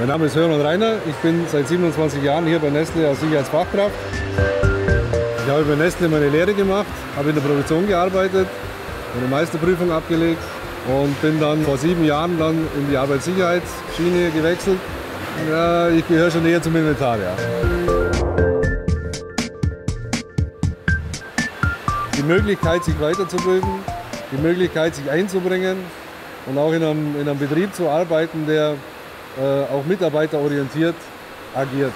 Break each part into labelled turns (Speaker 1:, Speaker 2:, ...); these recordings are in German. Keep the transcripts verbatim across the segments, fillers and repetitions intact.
Speaker 1: Mein Name ist Hörmann Rainer, ich bin seit siebenundzwanzig Jahren hier bei Nestle als Sicherheitsfachkraft. Ich habe bei Nestle meine Lehre gemacht, habe in der Produktion gearbeitet, eine Meisterprüfung abgelegt und bin dann vor sieben Jahren dann in die Arbeitssicherheitsschiene gewechselt. Ja, ich gehöre schon näher zum Inventar. Ja. Die Möglichkeit, sich weiterzubilden, die Möglichkeit, sich einzubringen und auch in einem, in einem Betrieb zu arbeiten, der äh, auch mitarbeiterorientiert agiert.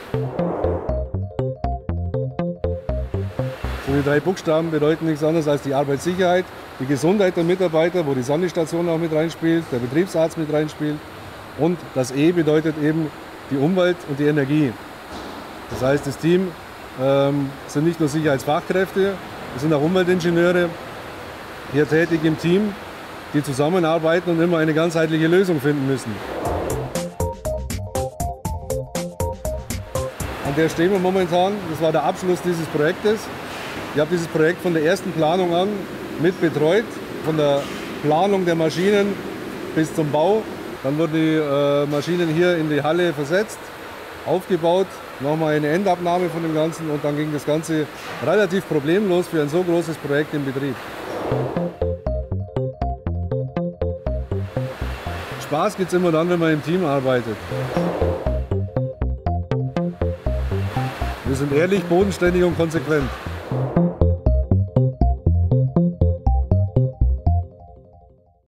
Speaker 1: So die drei Buchstaben bedeuten nichts anderes als die Arbeitssicherheit, die Gesundheit der Mitarbeiter, wo die Sanitation auch mit reinspielt, der Betriebsarzt mit reinspielt. Und das E bedeutet eben die Umwelt und die Energie. Das heißt, das Team ähm, sind nicht nur Sicherheitsfachkräfte, wir sind auch Umweltingenieure hier tätig im Team, die zusammenarbeiten und immer eine ganzheitliche Lösung finden müssen. An der stehen wir momentan. Das war der Abschluss dieses Projektes. Ich habe dieses Projekt von der ersten Planung an mit betreut, von der Planung der Maschinen bis zum Bau. Dann wurden die äh, Maschinen hier in die Halle versetzt, aufgebaut, nochmal eine Endabnahme von dem Ganzen und dann ging das Ganze relativ problemlos für ein so großes Projekt in Betrieb. Spaß gibt es immer dann, wenn man im Team arbeitet. Wir sind ehrlich, bodenständig und konsequent.